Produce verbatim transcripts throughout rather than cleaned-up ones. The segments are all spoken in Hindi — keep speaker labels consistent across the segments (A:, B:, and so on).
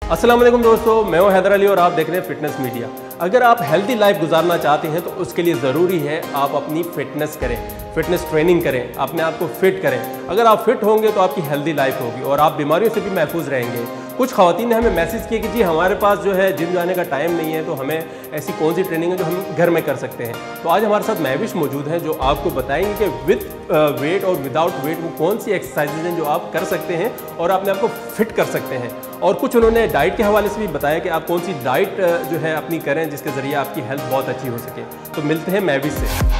A: अस्सलाम वालेकुम दोस्तों, मैं हूं हैदर अली और आप देख रहे हैं फिटनेस मीडिया। अगर आप हेल्दी लाइफ गुजारना चाहते हैं तो उसके लिए ज़रूरी है आप अपनी फिटनेस करें, फिटनेस ट्रेनिंग करें, अपने आप को फिट करें। अगर आप फिट होंगे तो आपकी हेल्दी लाइफ होगी और आप बीमारियों से भी महफूज रहेंगे। कुछ ख़वातीन ने हमें मैसेज किया कि जी हमारे पास जो है जिम जाने का टाइम नहीं है, तो हमें ऐसी कौन सी ट्रेनिंग है जो हम घर में कर सकते हैं। तो आज हमारे साथ महविश मौजूद हैं जो आपको बताएंगे कि विद वेट और विदाउट वेट वो कौन सी एक्सरसाइजेज हैं जो आप कर सकते हैं और अपने आप को फिट कर सकते हैं। और कुछ उन्होंने डाइट के हवाले से भी बताया कि आप कौन सी डाइट जो है अपनी करें जिसके ज़रिए आपकी हेल्थ बहुत अच्छी हो सके। तो मिलते हैं महविश से।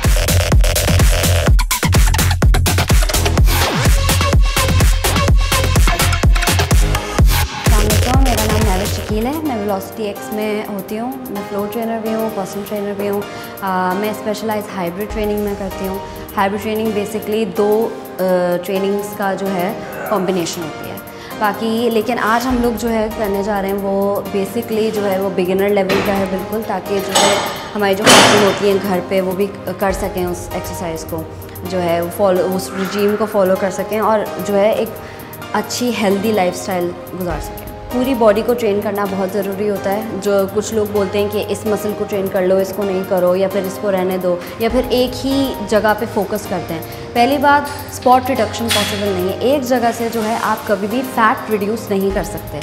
B: है मैं वेलोसिटी एक्स में होती हूँ, मैं फ्लोर ट्रेनर भी हूँ, पर्सनल ट्रेनर भी हूँ। मैं स्पेशलाइज हाइब्रिड ट्रेनिंग में करती हूँ। हाइब्रिड ट्रेनिंग बेसिकली दो ट्रेनिंग्स का जो है कॉम्बिनेशन होती है। बाकी लेकिन आज हम लोग जो है करने जा रहे हैं वो बेसिकली जो है वो बिगिनर लेवल का है बिल्कुल, ताकि जो है हमारी जो खातून होती हैं घर पे वो भी कर सकें उस एक्सरसाइज को, जो है फॉलो उस रिजीम को फॉलो कर सकें और जो है एक अच्छी हेल्दी लाइफस्टाइल गुजार सकें। पूरी बॉडी को ट्रेन करना बहुत ज़रूरी होता है। जो कुछ लोग बोलते हैं कि इस मसल को ट्रेन कर लो, इसको नहीं करो, या फिर इसको रहने दो, या फिर एक ही जगह पे फोकस करते हैं। पहली बात, स्पॉट रिडक्शन पॉसिबल नहीं है। एक जगह से जो है आप कभी भी फ़ैट रिड्यूस नहीं कर सकते।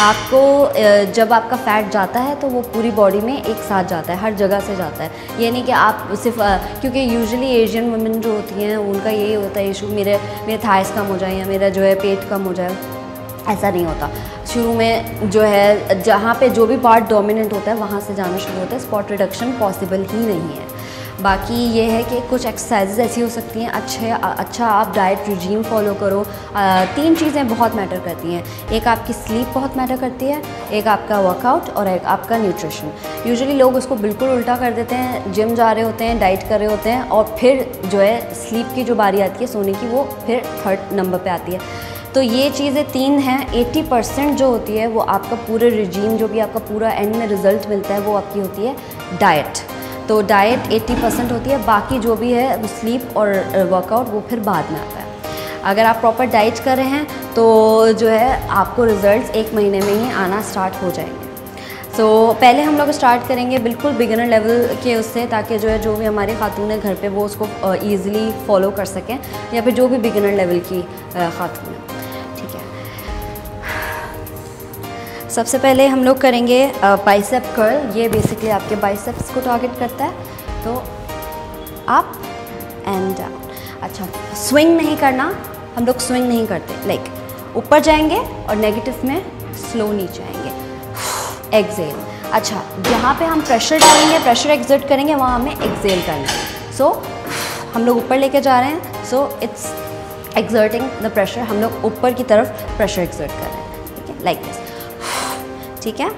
B: आपको जब आपका फ़ैट जाता है तो वो पूरी बॉडी में एक साथ जाता है, हर जगह से जाता है। ये नहीं कि आप सिर्फ, क्योंकि यूजुअली एशियन वुमेन जो होती हैं उनका यही होता है इशू, मेरे मेरे थाइस कम हो जाए या मेरा जो है पेट कम हो जाए। ऐसा नहीं होता। शुरू में जो है जहाँ पे जो भी पार्ट डोमिनेंट होता है वहाँ से जाना शुरू होता है। स्पॉट रिडक्शन पॉसिबल ही नहीं है। बाकी ये है कि कुछ एक्सरसाइजेज ऐसी हो सकती हैं, अच्छे अच्छा आप डाइट रिजीम फॉलो करो। आ, तीन चीज़ें बहुत मैटर करती हैं। एक आपकी स्लीप बहुत मैटर करती है, एक आपका वर्कआउट और एक आपका न्यूट्रिशन। यूजुअली लोग उसको बिल्कुल उल्टा कर देते हैं। जिम जा रहे होते हैं, डाइट कर रहे होते हैं और फिर जो है स्लीप की जो बारी आती है सोने की, वो फिर थर्ड नंबर पर आती है। तो ये चीज़ें तीन हैं। अस्सी परसेंट जो होती है वो आपका पूरे रिजीम, जो भी आपका पूरा एंड में रिज़ल्ट मिलता है वो आपकी होती है डाइट। तो डाइट अस्सी परसेंट होती है, बाकी जो भी है वो स्लीप और वर्कआउट वो फिर बाद में आता है। अगर आप प्रॉपर डाइट कर रहे हैं तो जो है आपको रिज़ल्ट्स एक महीने में ही आना स्टार्ट हो जाएंगे। सो so, पहले हम लोग स्टार्ट करेंगे बिल्कुल बिगिनर लेवल के उससे, ताकि जो है जो भी हमारे खातून है घर पे वो उसको ईज़िली फॉलो कर सकें, या फिर जो भी बिगिनर लेवल की खातून है। सबसे पहले हम लोग करेंगे बाइसेप कर्ल। ये बेसिकली आपके बाइसेप्स को टारगेट करता है। तो अप एंड डाउन। अच्छा, स्विंग नहीं करना, हम लोग स्विंग नहीं करते, लाइक ऊपर जाएंगे और नेगेटिव में स्लो नीचे आएंगे, एक्सेल। अच्छा, जहाँ पे हम प्रेशर डालेंगे, प्रेशर एक्सर्ट करेंगे, वहाँ हमें एक्सेल करना है। सो so, हम लोग ऊपर लेके जा रहे हैं, so it's exerting the pressure. हम लोग ऊपर की तरफ प्रेशर एक्सर्ट कर रहे हैं, ठीक है, लाइक दिस, ठीक है।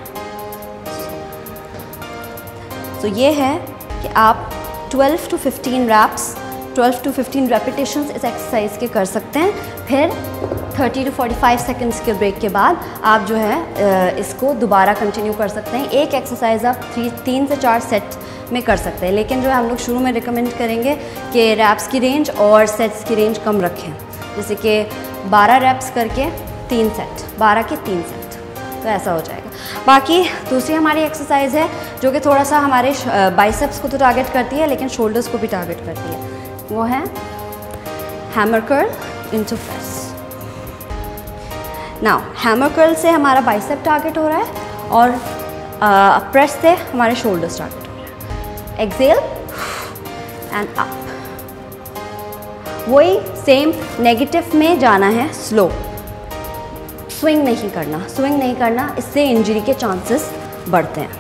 B: तो ये है कि आप twelve to fifteen reps, twelve to fifteen repetitions इस एक्सरसाइज के कर सकते हैं। फिर thirty to forty five seconds के ब्रेक के बाद आप जो है इसको दोबारा कंटिन्यू कर सकते हैं। एक एक्सरसाइज आप थ्री तीन से चार सेट में कर सकते हैं, लेकिन जो है हम लोग शुरू में रिकमेंड करेंगे कि रैप्स की रेंज और सेट्स की रेंज कम रखें। जैसे कि बारह रैप्स करके तीन सेट, बारह के तीन सेट, तो ऐसा हो जाएगा। बाकी दूसरी हमारी एक्सरसाइज है जो कि थोड़ा सा हमारे बाइसेप्स को तो टारगेट करती है लेकिन शोल्डर्स को भी टारगेट करती है। वो है hammer curl into press. Now hammer curl से हमारा बाइसेप टारगेट हो रहा है और प्रेस से हमारे शोल्डर्स टारगेट हो रहा है। Exhale and up. वही सेम नेगेटिव में जाना है, स्लो। स्विंग नहीं करना, स्विंग नहीं करना, इससे इंजरी के चांसेस बढ़ते हैं।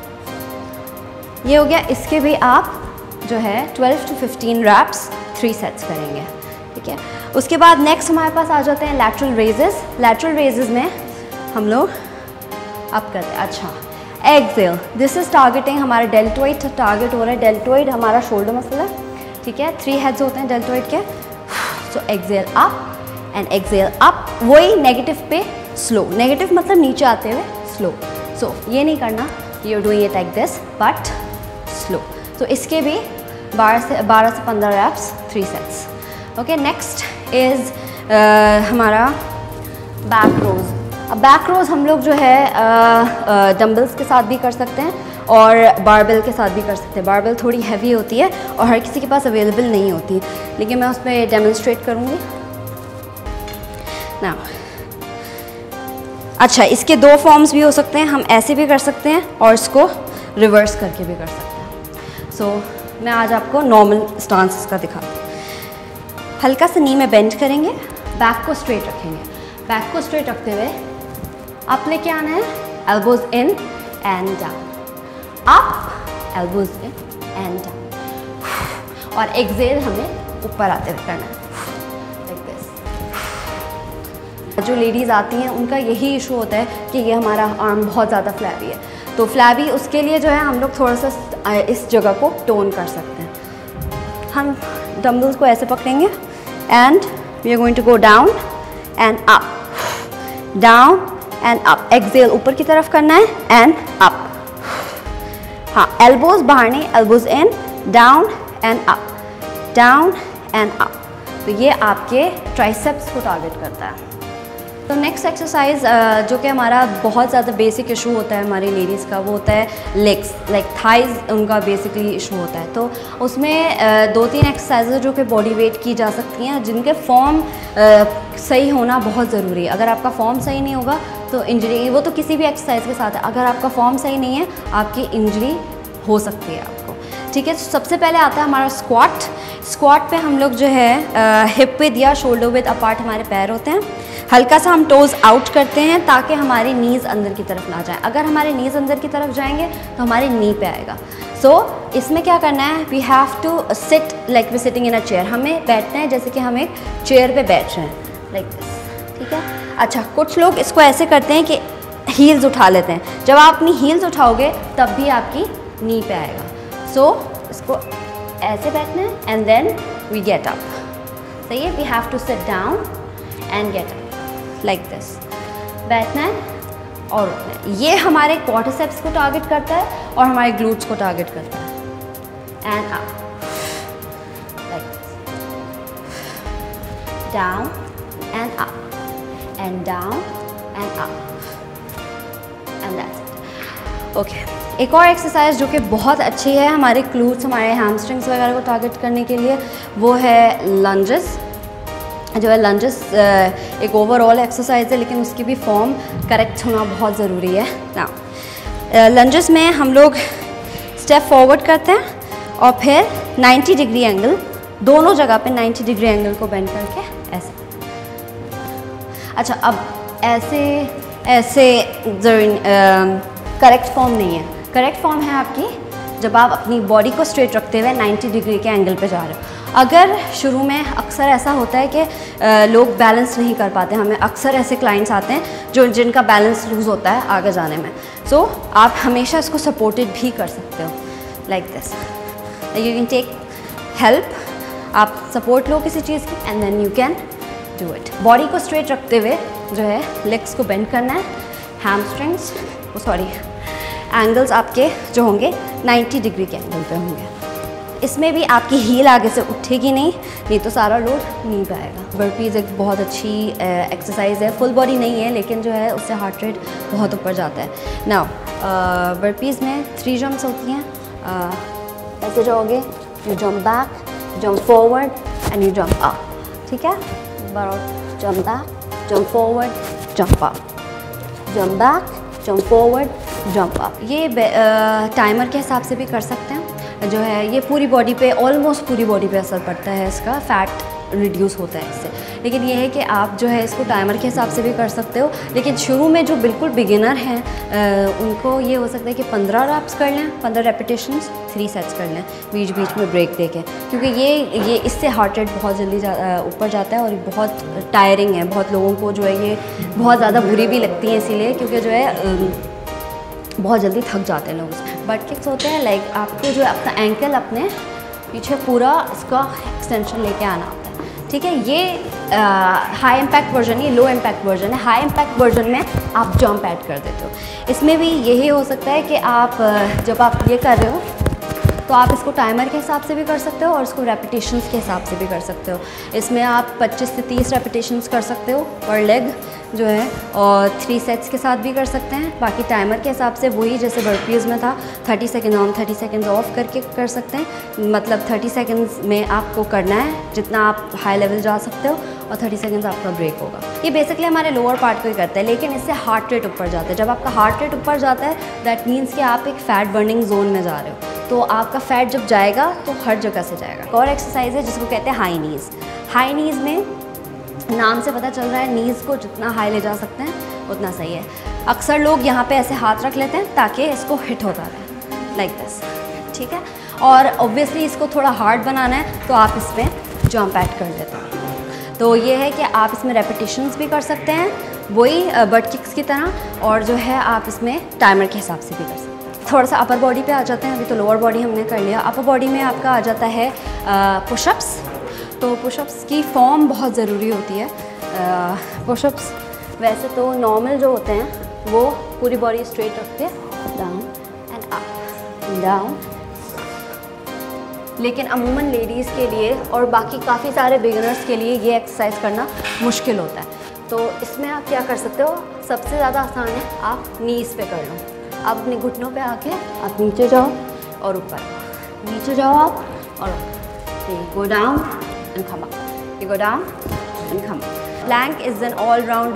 B: ये हो गया। इसके भी आप जो है twelve to fifteen reps three sets करेंगे, ठीक है। उसके बाद नेक्स्ट हमारे पास आ जाते हैं लैटरल रेजेस। लैटरल रेजेस में हम लोग अप करते हैं। अच्छा, एक्सेल, दिस इज टारगेटिंग हमारा डेल्टोइड टारगेट हो रहा है। डेल्टोइड हमारा शोल्डर मसल है, ठीक है। थ्री हेड्स होते हैं डेल्टोइड के। So exhale up and exhale up. वही नेगेटिव पे स्लो, नेगेटिव मतलब नीचे आते हुए स्लो। सो so, ये नहीं करना, you are doing it like this but slow. तो इसके भी बारह से बारह से पंद्रह reps three sets. Okay, next is हमारा बैक रोज। अब बैक रोज हम लोग जो है डंबल्स के साथ भी कर सकते हैं और बारबेल के साथ भी कर सकते हैं। बारबेल थोड़ी हैवी होती है और हर किसी के पास अवेलेबल नहीं होती, लेकिन मैं उसमें डेमोन्स्ट्रेट करूँगी ना। अच्छा, इसके दो फॉर्म्स भी हो सकते हैं, हम ऐसे भी कर सकते हैं और इसको रिवर्स करके भी कर सकते हैं। सो so, मैं आज आपको नॉर्मल स्टांसेस का दिखाती हूँ। हल्का सा नी में बेंड करेंगे, बैक को स्ट्रेट रखेंगे। बैक को स्ट्रेट रखते हुए अप लेके आना है, elbows in and down, up elbows in and down, और एक्सेल हमें ऊपर आते हुए करना है लाइक दिस। जो लेडीज़ आती हैं उनका यही इशू होता है कि ये हमारा आर्म बहुत ज़्यादा फ्लैबी है, तो फ्लैबी उसके लिए जो है हम लोग थोड़ा सा इस जगह को टोन कर सकते हैं। हम डंबल्स को ऐसे पकड़ेंगे and we are going to go down and up, down and up, exhale ऊपर की तरफ करना है एंड अप। हाँ, एल्बोज बाहर नहीं, elbows in, down and up, down and up. तो ये आपके ट्राइसेप्स को टारगेट करता है। तो नेक्स्ट एक्सरसाइज जो कि हमारा बहुत ज़्यादा बेसिक इशू होता है हमारी लेडीज़ का, वो होता है लेग्स, लाइक थाइज उनका बेसिकली इशू होता है। तो उसमें दो तीन एक्सरसाइज जो कि बॉडी वेट की जा सकती हैं, जिनके फॉर्म सही होना बहुत ज़रूरी है। अगर आपका फॉर्म सही नहीं होगा तो इंजरी, वो तो किसी भी एक्सरसाइज के साथ है, अगर आपका फॉर्म सही नहीं है आपकी इंजरी हो सकती है आपको। ठीक है, तो सबसे पहले आता है हमारा स्क्वाट। स्क्वाट पे हम लोग जो है हिप विद या शोल्डर विद अपार्ट हमारे पैर होते हैं, हल्का सा हम टोज़ आउट करते हैं ताकि हमारी नीज़ अंदर की तरफ ना जाए। अगर हमारे नीज़ अंदर की तरफ जाएंगे तो हमारे नी पे आएगा। सो so, इसमें क्या करना है, we have to sit like we sitting in a chair. हमें बैठना है जैसे कि हम एक चेयर पे बैठ रहे हैं लाइक दिस। ठीक है, अच्छा, कुछ लोग इसको ऐसे करते हैं कि हील्स उठा लेते हैं। जब आप अपनी हील्स उठाओगे तब भी आपकी नी पे आएगा। सो so, इसको ऐसे बैठना है and then we get up. सही है, we have to sit down and get up like this. बैठना है और उठना है। ये हमारे क्वाड्रिसेप्स को टारगेट करता है और हमारे ग्लूट्स को टारगेट करता है। And up like this, down and up and down and up and that's it. Okay, एक और एक्सरसाइज जो कि बहुत अच्छी है हमारे ग्लूट्स, हमारे हैमस्ट्रिंग्स वगैरह को टारगेट करने के लिए, वो है लंजेस। जो है लंजेस एक ओवरऑल एक्सरसाइज है, लेकिन उसकी भी फॉर्म करेक्ट होना बहुत ज़रूरी है ना। लंजेस में हम लोग स्टेप फॉरवर्ड करते हैं और फिर नाइंटी डिग्री एंगल, दोनों जगह पे नाइंटी डिग्री एंगल को बेंड करके ऐसे। अच्छा, अब ऐसे ऐसे करेक्ट फॉर्म नहीं है। करेक्ट फॉर्म है आपकी जब आप अपनी बॉडी को स्ट्रेट रखते हुए नाइंटी डिग्री के एंगल पे जा रहे हो। अगर शुरू में अक्सर ऐसा होता है कि लोग बैलेंस नहीं कर पाते, हमें अक्सर ऐसे क्लाइंट्स आते हैं जो जिनका बैलेंस लूज़ होता है आगे जाने में। सो so, आप हमेशा इसको सपोर्टेड भी कर सकते हो like this. You can take help, आप सपोर्ट लो किसी चीज़ की and then you can do it. Body को स्ट्रेट रखते हुए जो है लेग्स को बेंड करना है, हैमस्ट्रिंग्स सॉरी एंगल्स आपके जो होंगे नाइंटी डिग्री के एंगल पे होंगे। इसमें भी आपकी हील आगे से उठेगी नहीं, नहीं तो सारा लोड नी पे आएगा। बर्पीज़ एक बहुत अच्छी एक्सरसाइज है, फुल बॉडी नहीं है लेकिन जो है उससे हार्ट रेट बहुत ऊपर जाता है। नाउ बर्पीज़ में थ्री जंप्स होती हैं। uh, ऐसे जाओगे, you jump back, jump forward and you jump up. ठीक है, बार jump back, jump forward, jump up, jump back, jump forward, jump up. ये टाइमर uh, के हिसाब से भी कर सकते हैं। जो है ये पूरी बॉडी पे, ऑलमोस्ट पूरी बॉडी पे असर पड़ता है इसका, फैट रिड्यूस होता है इससे। लेकिन ये है कि आप जो है इसको टाइमर के हिसाब से भी कर सकते हो, लेकिन शुरू में जो बिल्कुल बिगिनर हैं उनको ये हो सकता है कि पंद्रह रैप्स कर लें, पंद्रह रेपिटेशंस, थ्री सेट्स कर लें बीच बीच में ब्रेक देके, क्योंकि ये ये इससे हार्ट रेट बहुत जल्दी जा, ऊपर जाता है और बहुत टायरिंग है। बहुत लोगों को जो है ये बहुत ज़्यादा बुरी भी लगती है इसीलिए, क्योंकि जो है बहुत जल्दी थक जाते हैं लोग। बट किक्स होते हैं लाइक आपको जो है अपना एंकल अपने पीछे पूरा इसका एक्सटेंशन लेके आना होता है। ठीक है, ये हाई इम्पैक्ट वर्जन, ये लो इम्पैक्ट वर्जन है। हाई इम्पैक्ट वर्जन में आप जंप ऐड कर देते हो। इसमें भी यही हो सकता है कि आप जब आप ये कर रहे हो तो तो आप इसको टाइमर के हिसाब से भी कर सकते हो और इसको रेपिटेशंस के हिसाब से भी कर सकते हो। इसमें आप पच्चीस से तीस रेपिटेशंस कर सकते हो पर लेग जो है, और थ्री सेट्स के साथ भी कर सकते हैं। बाकी टाइमर के हिसाब से वही जैसे बर्पीज़ में था, thirty second on thirty second off करके कर सकते हैं। मतलब थर्टी सेकेंड्स में आपको करना है जितना आप हाई लेवल जा सकते हो, और थर्टी सेकेंड्स आपका ब्रेक होगा। ये बेसिकली हमारे लोअर पार्ट को ही करता है, लेकिन इससे हार्ट रेट ऊपर जाता है। जब आपका हार्ट रेट ऊपर जाता है दैट मीन्स कि आप एक फ़ैट बर्निंग जोन में जा रहे हो, तो आपका फ़ैट जब जाएगा तो हर जगह से जाएगा। और एक्सरसाइज है जिसको कहते हैं हाई नीज़। हाई नीज़ में नाम से पता चल रहा है नीज़ को जितना हाई ले जा सकते हैं उतना सही है। अक्सर लोग यहाँ पे ऐसे हाथ रख लेते हैं ताकि इसको हिट होता रहे, लाइक दिस, ठीक है। और ऑब्वियसली इसको थोड़ा हार्ड बनाना है तो आप इसमें जंप ऐड कर देते हैं। तो ये है कि आप इसमें रेपिटेशंस भी कर सकते हैं वही बट किक्स की तरह, और जो है आप इसमें टाइमर के हिसाब से भी कर सकते हैं। थोड़ा सा अपर बॉडी पे आ जाते हैं। अभी तो लोअर बॉडी हमने कर लिया। अपर बॉडी में आपका आ जाता है पुशअप्स। तो पुशअप्स की फॉर्म बहुत ज़रूरी होती है। पुशअप्स वैसे तो नॉर्मल जो होते हैं वो पूरी बॉडी स्ट्रेट रख के डाउन एंड अप डाउन, लेकिन अमूमन लेडीज़ के लिए और बाकी काफ़ी सारे बिगिनर्स के लिए ये एक्सरसाइज करना मुश्किल होता है। तो इसमें आप क्या कर सकते हो, सबसे ज़्यादा आसान है आप नीज़ पे कर लो। आप अपने घुटनों पे आके आप नीचे जाओ और ऊपर, नीचे जाओ आप और go down and come up, you go down and come up. Plank is an all round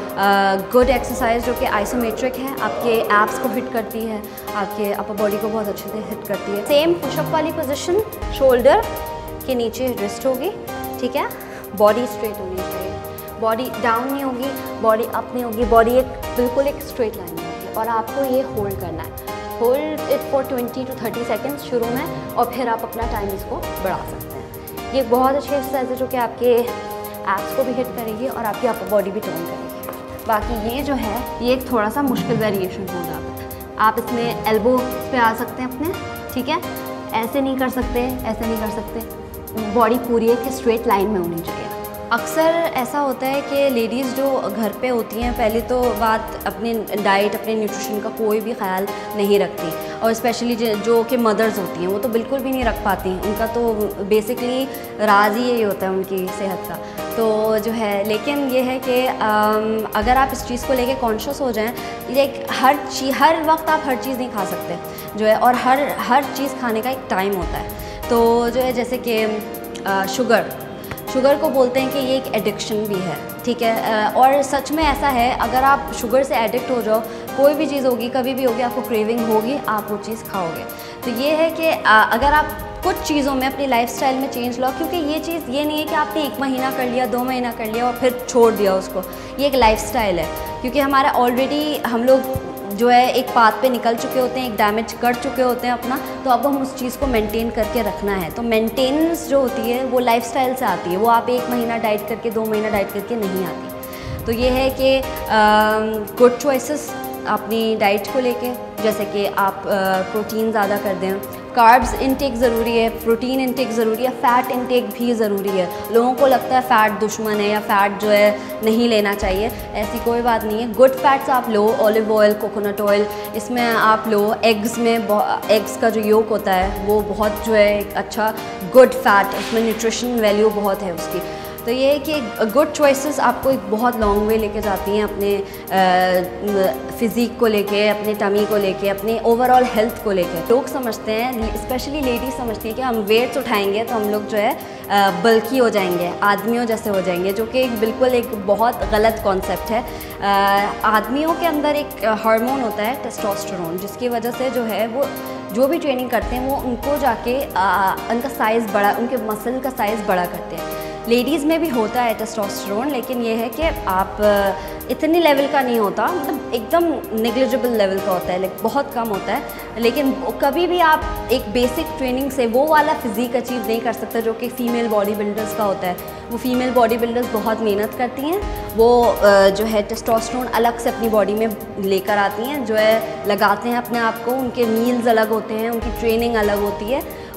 B: good exercise जो कि आइसोमेट्रिक है, आपके एब्स को हिट करती है, आपके अपर बॉडी को बहुत अच्छे से हिट करती है। सेम पुशअप वाली पोजीशन, शोल्डर के नीचे रिस्ट होगी, ठीक है। बॉडी स्ट्रेट होनी चाहिए, बॉडी डाउन नहीं होगी, बॉडी अप नहीं होगी, बॉडी एक बिल्कुल एक स्ट्रेट लाइन में होगी। और आपको ये होल्ड करना है, hold it for twenty to thirty seconds शुरू में, और फिर आप अपना टाइम इसको बढ़ा सकते हैं। ये बहुत अच्छी एक्सरसाइज है जो कि आपके एब्स को भी हिट करेगी और आपकी अपर बॉडी भी टोन करेगी। बाकी ये जो है ये एक थोड़ा सा मुश्किल वेरिएशन हो जाता है। आप इसमें एल्बो पे आ सकते हैं अपने, ठीक है। ऐसे नहीं कर सकते, ऐसे नहीं कर सकते, बॉडी पूरी एक स्ट्रेट लाइन में होनी चाहिए। अक्सर ऐसा होता है कि लेडीज़ जो घर पे होती हैं, पहले तो बात अपने डाइट, अपने न्यूट्रिशन का कोई भी ख्याल नहीं रखती, और स्पेशली जो कि मदर्स होती हैं वो तो बिल्कुल भी नहीं रख पाती। उनका तो बेसिकली राज ही यही होता है उनकी सेहत का, तो जो है। लेकिन ये है कि अगर आप इस चीज़ को लेके कॉन्शियस हो जाएं, लाइक हर चीज़ हर वक्त आप हर चीज़ नहीं खा सकते जो है, और हर हर चीज़ खाने का एक टाइम होता है। तो जो है जैसे कि शुगर शुगर को बोलते हैं कि ये एक एडिक्शन भी है, ठीक है। और सच में ऐसा है, अगर आप शुगर से एडिक्ट हो जाओ, कोई भी चीज़ होगी, कभी भी होगी, आपको क्रेविंग होगी, आप वो चीज़ खाओगे। तो ये है कि अगर आप कुछ चीज़ों में अपनी लाइफस्टाइल में चेंज लाओ, क्योंकि ये चीज़ ये नहीं है कि आपने एक महीना कर लिया, दो महीना कर लिया और फिर छोड़ दिया उसको। ये एक लाइफस्टाइल है, क्योंकि हमारा ऑलरेडी हम लोग जो है एक पाथ पे निकल चुके होते हैं, एक डैमेज कर चुके होते हैं अपना, तो अब हम उस चीज़ को मेंटेन करके रखना है। तो मेंटेनेंस जो होती है वो लाइफस्टाइल से आती है, वो आप एक महीना डाइट करके, दो महीना डाइट करके नहीं आती। तो ये है कि गुड चॉइसेस अपनी डाइट को लेके, जैसे कि आप प्रोटीन ज़्यादा कर दें, कार्ब्स इनटेक ज़रूरी है, प्रोटीन इनटेक ज़रूरी है, फ़ैट इनटेक भी ज़रूरी है। लोगों को लगता है फ़ैट दुश्मन है या फ़ैट जो है नहीं लेना चाहिए, ऐसी कोई बात नहीं है। गुड फैट्स आप लो, ऑलिव ऑयल, कोकोनट ऑयल, इसमें आप लो। एग्स में एग्स का जो योक होता है वो बहुत जो है एक अच्छा गुड फैट, उसमें न्यूट्रिशन वैल्यू बहुत है उसकी। तो ये है कि गुड चॉइसेस आपको एक बहुत लॉन्ग वे लेके जाती हैं अपने फ़िज़ीक को लेके, अपने टमी को लेके, अपने ओवरऑल हेल्थ को लेके। लोग समझते हैं, स्पेशली लेडीज़ समझती हैं कि हम वेट्स उठाएंगे तो हम लोग जो है बल्की हो जाएंगे, आदमियों जैसे हो जाएंगे, जो कि बिल्कुल एक बहुत गलत कॉन्सेप्ट है। आदमियों के अंदर एक हार्मोन होता है टेस्टोस्टेरोन, जिसकी वजह से जो है वो जो भी ट्रेनिंग करते हैं वो उनको जाके आ, उनका साइज़ बड़ा, उनके मसल का साइज़ बड़ा करते हैं। लेडीज़ में भी होता है टेस्टोस्टेरोन, लेकिन ये है कि आप इतनी लेवल का नहीं होता, मतलब एकदम नेग्लिजिबल लेवल का होता है, लाइक बहुत कम होता है। लेकिन कभी भी आप एक बेसिक ट्रेनिंग से वो वाला फिज़ीक अचीव नहीं कर सकते जो कि फ़ीमेल बॉडी बिल्डर्स का होता है। वो फीमेल बॉडी बिल्डर्स बहुत मेहनत करती हैं, वो जो है टेस्टोस्टेरोन अलग से अपनी बॉडी में लेकर आती हैं, जो है लगाते हैं अपने आप को। उनके मील्स अलग होते हैं, उनकी ट्रेनिंग अलग होती है,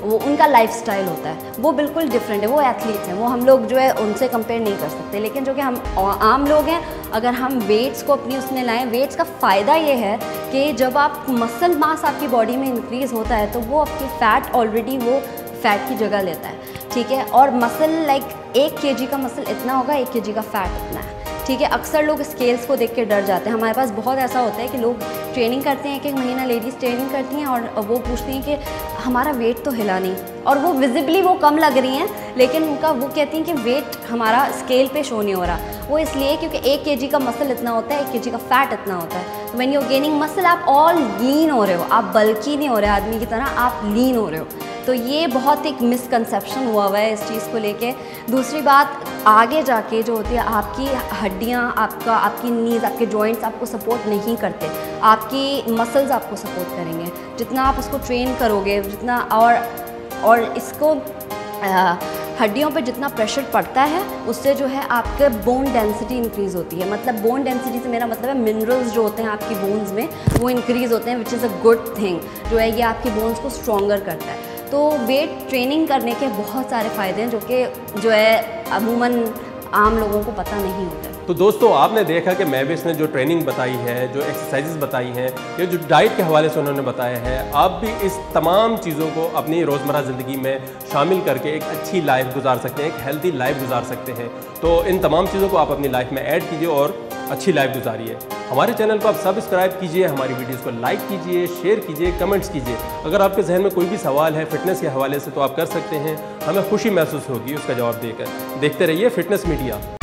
B: वो उनका लाइफस्टाइल होता है, वो बिल्कुल डिफरेंट है, वो एथलीट्स हैं, वो हम लोग जो है उनसे कंपेयर नहीं कर सकते। लेकिन जो कि हम आम लोग हैं, अगर हम वेट्स को अपनी उसमें लाएँ, वेट्स का फ़ायदा ये है कि जब आप मसल मास आपकी बॉडी में इंक्रीज़ होता है तो वो आपकी फ़ैट ऑलरेडी वो फ़ैट की जगह लेता है, ठीक है। और मसल लाइक एक केजी का मसल इतना होगा, एक केजी का फ़ैट इतना है, ठीक है। अक्सर लोग स्केल्स को देख के डर जाते हैं। हमारे पास बहुत ऐसा होता है कि लोग ट्रेनिंग करते हैं, एक एक महीना लेडीज़ ट्रेनिंग करती हैं और वो पूछती हैं कि हमारा वेट तो हिला नहीं, और वो विजिबली वो कम लग रही हैं, लेकिन उनका वो कहती हैं कि वेट हमारा स्केल पे शो नहीं हो रहा। वो इसलिए क्योंकि एक केजी का मसल इतना होता है, एक केजी का फ़ैट इतना होता है। व्हेन यू गेनिंग मसल आप ऑल लीन हो रहे हो, आप बल्की नहीं हो रहे आदमी की तरह, आप लीन हो रहे हो। तो ये बहुत एक मिसकंसेप्शन हुआ हुआ है इस चीज़ को लेके। दूसरी बात, आगे जाके जो होती है आपकी हड्डियाँ, आपका आपकी नीज़, आपके जॉइंट्स आपको सपोर्ट नहीं करते, आपकी मसल्स आपको सपोर्ट करेंगे। जितना आप उसको ट्रेन करोगे, जितना और और इसको आ, हड्डियों पे जितना प्रेशर पड़ता है उससे जो है आपके बोन डेंसिटी इंक्रीज़ होती है। मतलब बोन डेंसिटी से मेरा मतलब है मिनरल्स जो होते हैं आपकी बोन्स में वो इंक्रीज़ होते हैं, which is a good thing, जो है ये आपकी बोन्स को स्ट्रॉन्गर करता है। तो वेट ट्रेनिंग करने के बहुत सारे फ़ायदे हैं जो कि जो है अमूमन आम लोगों को पता नहीं होता है।
A: तो दोस्तों, आपने देखा कि महविश ने जो ट्रेनिंग बताई है, जो एक्सरसाइजेस बताई हैं, या जो डाइट के हवाले से उन्होंने बताया है, आप भी इस तमाम चीज़ों को अपनी रोज़मर्रा ज़िंदगी में शामिल करके एक अच्छी लाइफ गुजार सकते हैं, एक हेल्दी लाइफ गुजार सकते हैं। तो इन तमाम चीज़ों को आप अपनी लाइफ में ऐड कीजिए और अच्छी लाइफ गुजारिए। हमारे चैनल को आप सब्सक्राइब कीजिए, हमारी वीडियोस को लाइक कीजिए, शेयर कीजिए, कमेंट्स कीजिए। अगर आपके जहन में कोई भी सवाल है फिटनेस के हवाले से तो आप कर सकते हैं, हमें खुशी महसूस होगी उसका जवाब देकर। देखते रहिए फिटनेस मीडिया।